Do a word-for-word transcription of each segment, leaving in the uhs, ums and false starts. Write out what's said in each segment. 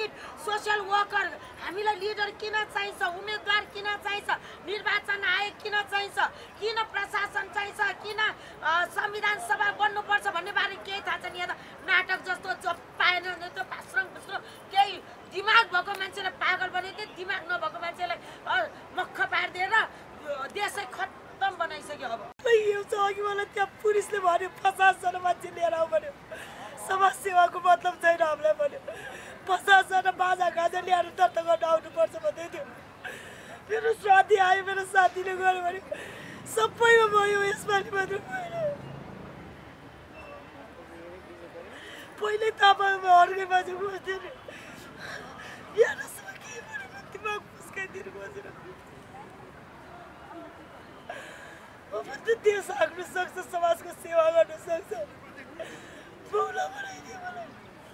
Need social worker हामीलाई leader किन चाहिन्छ उम्मेदवार किन चाहिन्छ निर्वाचन आयोग किन चाहिन्छ किन प्रशासन चाहिन्छ किन संविधान सभा बन्नुपर्छ भन्ने बारे केही थाहा छैन यहाँ नाटक जस्तो जो पाएन भने त्यो भाषण बुझ्नु केही दिमाग भएको मान्छेलाई पागल बनाइदिए दिमाग नभएको मान्छेलाई मक्ख पारिदिएर देशै खत्तम बनाइसक्यो अब यो छ अघि मलाई त्यहाँ पुलिसले भन्यो पचासजना मान्छे लिएर आऊ भन्यो समाज सेवाको मतलब छैन हामीलाई भन्यो पचासजना बाजा गाजा ल्याएर दर्ता गर्न आउनुपर्छ भन्दै थियो मेरो साथी आयो मेरो साथीले गर्यो भने सबैमा भयो यसपालि मात्र पहिले तपाईँमा अर्कै बाजु बस्थ्यो नि बिहानसम्म के भन्यो दिमाग फुस्काइदिनु खोजेर अब त देश हाँक्नु सक्छ समाजको सेवा गर्न सक्छ बौला बनाइदियो मलाई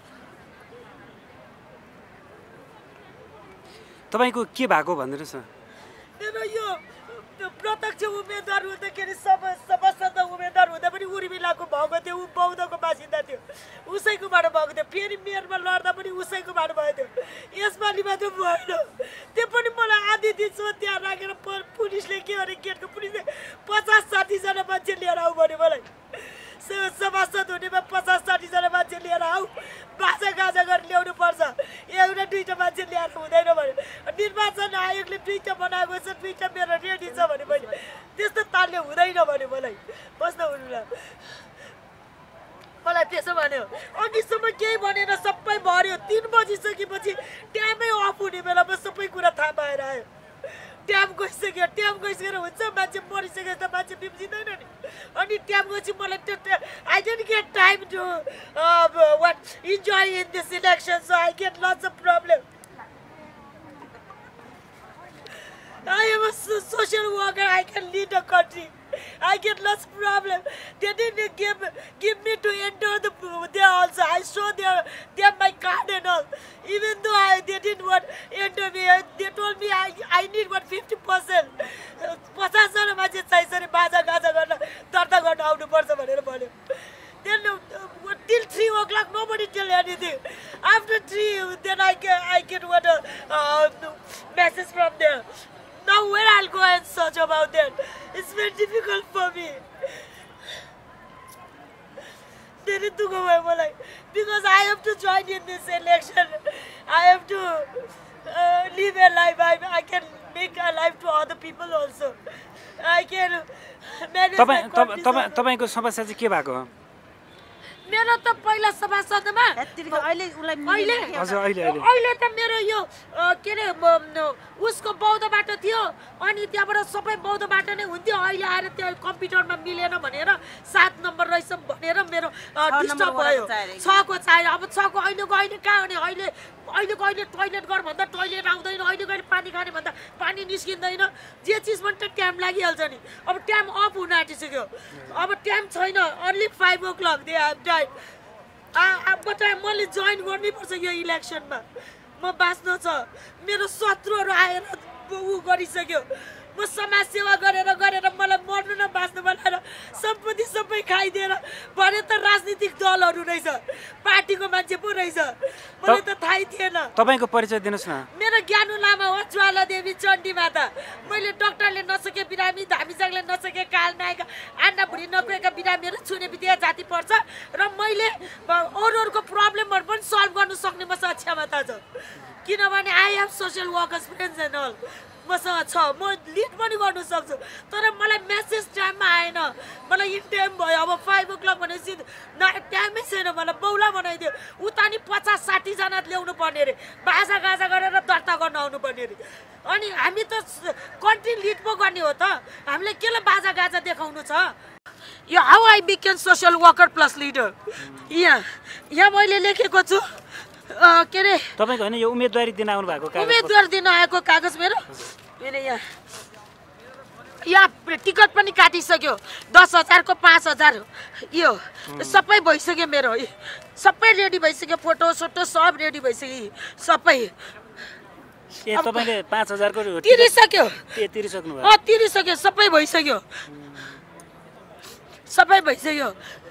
तपाईको के भएको भन्दिनुहोस् न मेरो यो प्रत्यक्ष उम्मेदवार हुँदाखेरि सब सबभन्दा उम्मेदवार हुँदा पनि उर्मिलाको भएको थियो ऊ बौद्धको बासिन्दा थियो उसैकोबाट भएको थियो फेरि मेयरमा लड्दा पनि उसैकोबाट भएको थियो यसपालि मात्र भएन त्यो पनि मलाई आधी दिनसम्म त्यहाँ राखेर पुलिसले के अरे गेटको पुलिसले पचास साठीजना मान्छे लिएर आऊ भन्यो मलाई सभासद हुनेमा पचास साठीजना मान्छे लिएर आऊ बाजा गाजा गरेर ल्याउनु पर्छ एउटा दुईवटा मान्छे ल्याएर हुँदैन भन्यो निर्वाचन आयोगले दुईवटा बनाएको छ दुईवटा मेरो रेडी छ भने मैले त्यस्तो तालले हुँदैन भन्यो मलाई बस्न हुनुला मलाई त्यसो भन्यो अघिसम्म केही भनेर सबै भर्यो तिन बजिसकेपछि ट्यामै अफ हुने बेलामा सबै कुरा थाहा पाएर आयो ट्याम गइसक्यो ट्याम गइसकेर हुन्छ मान्छे मरिसक्यो त मान्छे बिम्जिँदैन नि अनि ट्याम गएपछि मलाई त्यो I don't get time to what enjoy in this election so I get lots of problem I am a social worker. I can lead a country. I get lots of problem. They didn't give give me to enter the there also. I saw their their my card and all. Even though I they didn't want enter me, they told me I I need what fifty percent. पचास जना मान्छे चाहिन्छ रे बाजा गाजा गर्न दर्ता गर्न आउनु पर्छ भनेर भन्यो. Then uh, till three o'clock nobody tell anything. After three, then I get I get what a uh, message from there. Now where I'll go and search about that? It's very difficult for me. They need to go away, because I have to join in this election. I have to uh, live a life. I, I can make a life to other people also. I can manage my condition. तपाईको समस्या चाहिँ के भएको हो? मेरो त पहिला सभासदमा अहिले अहिले अहिले त मेरो यो के रे उसको बौद्धबाट थियो अनि त्यहाँबाट सबै बौद्धबाट नै हुन्थ्यो अहिले आएर त्यो कम्प्युटरमा मिलेन भनेर सात नम्बर रहेछ भनेर मेरो डिस्टर्ब भयो छको चाहियो अब छको अहिलेको अहिले कहाँ हुने अहिले अहिलेको अहिले टोइलेट गर भन्दा टोइलेट आउँदैन अहिलेको अहिले पानी खाने भन्दा पानी निस्किँदैन जे चिज पनि त टाइम लागिहाल्छ नि अब टाइम अफ हुन आँटिसक्यो अब टाइम छैन only five o'clock they have time अब टाइम मैले जोइन गर्नैपर्छ यो इलेक्सनमा म बाँच्न छ मेरो शत्रुहरू आएर ऊ गरिसक्यो म समाज सेवा गरेर गरेर मलाई मर्नु न बाँच्नु बनाएर सम्पत्ति सबै खाइदिएर भने त राजनीतिक दलहरू रहेछ पार्टीको मान्छे पो रहेछ मलाई त थाहै थिएन तपाईको परिचय दिनुस् न मेरो ज्ञानु लामा हो ज्वाला देवी चण्डी माता मैले डाक्टरले नसके बिरामी धामीजागले नसके काल नायक आन्ना भुडी नगएका बिरामीहरू छुने बित्तिकै जाति पर्छ र मैले अरू अरूको प्रब्लमहरू पनि सल्भ गर्न सक्ने मसँग क्षमता छ किनभने I have social workers friends and all मसँग छ म लिड पनि गर्न सक्छु तर मलाई मेसेज टाइममा आएन मलाई इन टाइम भयो अब फाइभ ओ क्लक भनेपछि टाइमै छैन मलाई बौला बनाइदियो उता नि पचास साठीजना ल्याउनु पर्ने अरे बाजा गाजा गरेर दर्ता गर्न आउनु पर्ने अरे अनि हामी त कन्ट्री लिड पो गर्ने हो त हामीले केलाई बाजा गाजा देखाउनु छ यो how I became social worker plus leader यहाँ यहाँ मैले लेखेको छु के रे तपाईको हैन यो उम्मेदवारी दिन आउनु भएको कागज उम्मेदवारी दिन आएको कागज मेरो मैले यहाँ यहाँ टिकट पनि काटिसक्यो दस हजारको पाँच हजार यो सबै भइसक्यो मेरो सबै रेडी भइसक्यो फोटो सोटो सब रेडी भइसक्यो सबै ए तपाईले पाँच हजार को तिरिसक्यो ए तिरिसक्नु भयो अ तिरिसक्यो सबै भइसक्यो सबै भइसक्यो